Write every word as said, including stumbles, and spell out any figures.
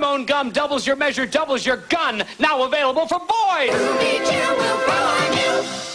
Stone gum doubles your measure, doubles your gun. Now available for boys. Boobie Chew will grow on you.